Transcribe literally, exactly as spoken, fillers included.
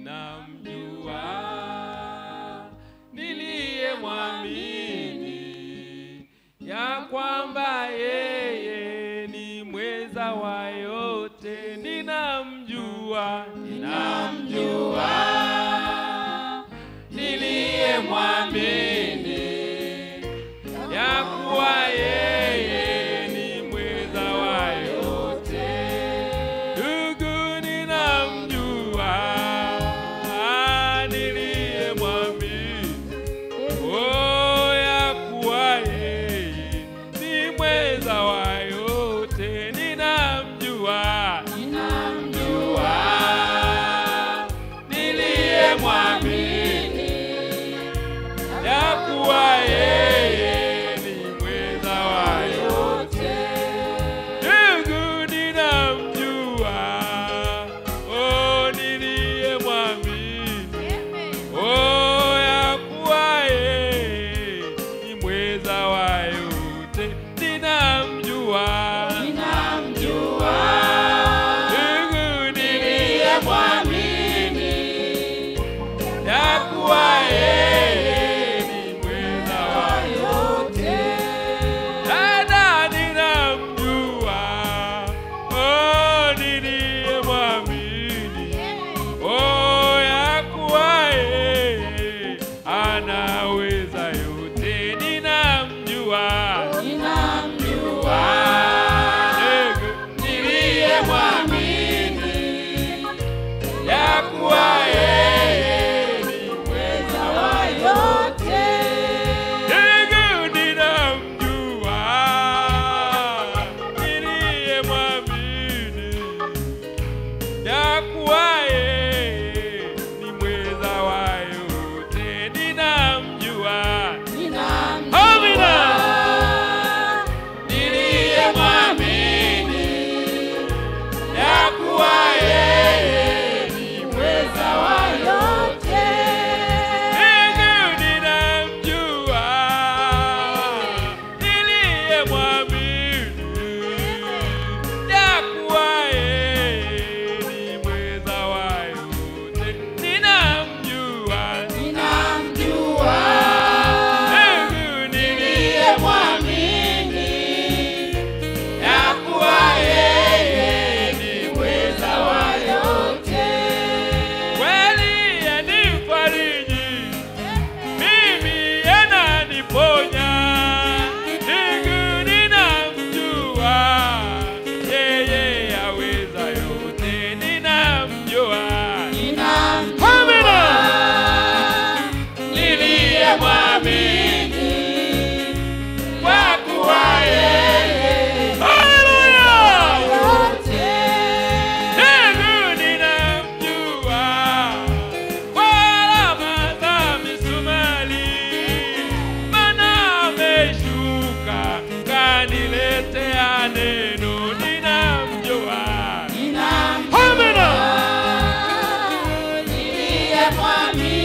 ninamjua niliyemwamini ya kwamba yeye ni mweza wa yote. Ninamjua, ninamjua niliyemwamini ya kuwa yeye ni mweza wa yote. Ndugu, ninamjua niliyemwamini, oh, ya kuwa yeye ni mweza wa yote. Ninamjua, ninamjua niliyemwamini ya kuwa yeye ni mweza wa yote. Ndugu, ninamjua, oh, niliyemwamini, oh, ya kuwa yeye ni mweza wa yote. Ninamjua, ninamjua ndugu, niliyemwamini ya kuwa yeye ni mweza wa yote. Dada, ninamjua, oh, niliyemwamini, oh, ya kuwa yeye anaweza yote. Ninamjua, ninamjua niliyemwamini ya kuwa yeye ni mweza wa yote. Ndugu, ninamjua niliyemwamini ya kuwa yeye ni mweza wa yote. Ninamjua, ninamjua niliyemwamini ya kuwa yeye ni mweza wa yote. Ndugu, ninamjua niliyemwamini ya kuwa yeye ni mweza wa yote. Ninamjua, ninamjua ndugu, niliyemwamini ya kuwa yeye ni mweza wa yote. Kweli yanifariji mimi, yananiponya. Ndugu, ninamjua yeye yaweza yote. Ninamjua, ninamjua niliyemwamini kwa kuwa yeye yote. Ndugu, ninamjua kwa alama za misumari, maana ameshuka kaniletea neno. Ninamjua, ninamjua niliyemwamini